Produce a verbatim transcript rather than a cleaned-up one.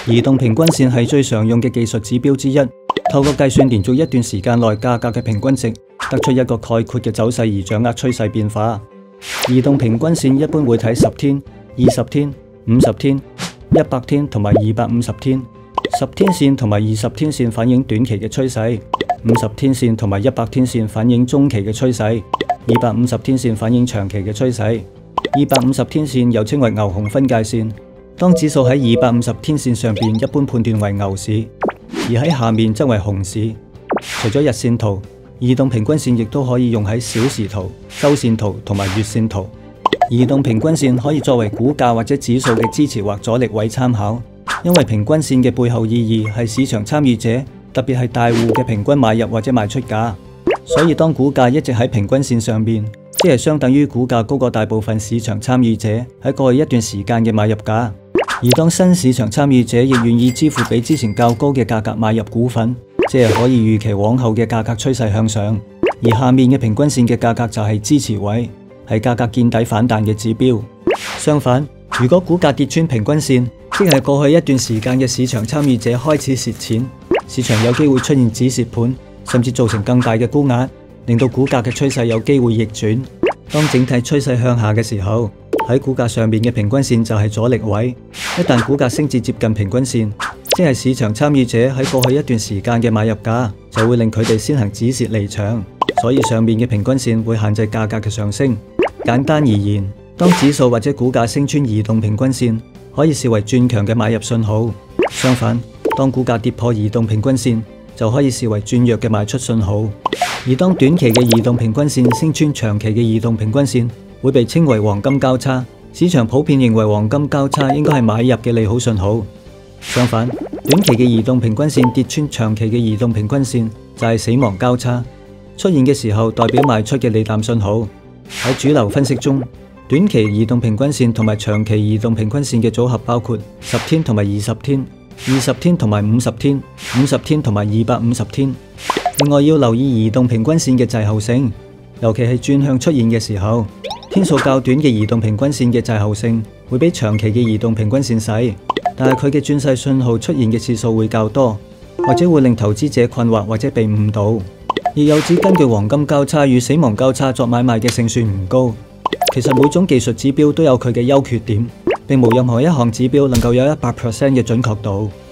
移動平均線係最常用嘅技術指標之一，透過計算連續一段時間內價格嘅平均值，得出一個概括嘅走勢而掌握趨勢變化。移動平均線一般會睇十天、二十天、五十天、一百天同埋二百五十天。十天線同埋二十天線反映短期嘅趨勢，五十天線同埋一百天線反映中期嘅趨勢，二百五十天線反映長期嘅趨勢。二百五十天線又稱為牛熊分界線。當指數喺二百五十天線上邊，一般判斷為牛市，而喺下面則為熊市。除咗日線圖，移動平均線亦都可以用喺小時圖、周線圖同埋月線圖。移動平均線可以作為股價或者指數嘅支持或阻力位參考，因為平均線嘅背後意義係市場參與者，特別係大戶嘅平均買入或者賣出價。所以當股價一直喺平均線上邊，即係相等於股價高過大部分市場參與者喺過去一段時間嘅買入價。而當新市場參與者亦願意支付比之前較高嘅價格買入股份，即係可以預期往後嘅價格趨勢向上。而下面嘅平均線嘅價格就係支持位，係價格見底反彈嘅指標。相反，如果股價跌穿平均線，即係過去一段時間嘅市場參與者開始蝕錢，市場有機會出現止蝕盤，甚至造成更大嘅沽壓，令到股價嘅趨勢有機會逆轉。當整體趨勢向下嘅時候，喺股價上面嘅平均線就係阻力位。一旦股價升至接近平均線，即係市場參與者喺過去一段時間嘅買入價，就會令佢哋先行止蝕離場。所以上面嘅平均線會限制價格嘅上升。簡單而言，當指數或者股價升穿移動平均線，可以視為轉強嘅買入信號；相反，當股價跌破移動平均線，就可以視為轉弱嘅賣出信號。而當短期嘅移動平均線升穿長期嘅移動平均線，會被稱為黃金交叉。市場普遍認為黃金交叉應該係買入嘅利好信號。相反，短期嘅移動平均線跌穿長期嘅移動平均線，就係死亡交叉。出現嘅時候代表賣出嘅利淡信號。喺主流分析中，短期移動平均線同埋長期移動平均線嘅組合包括十天同埋二十天、二十天同埋五十天、五十天同埋二百五十天。另外要留意移動平均線嘅滯後性，尤其係轉向出現嘅時候，天數較短嘅移動平均線嘅滯後性會比長期嘅移動平均線細，但係佢嘅轉勢信號出現嘅次數會較多，或者會令投資者困惑或者被誤導。亦有指根據黃金交叉與死亡交叉作買賣嘅勝算唔高。其實每種技術指標都有佢嘅優缺點，並無任何一項指標能夠有一百 percent 嘅準確度。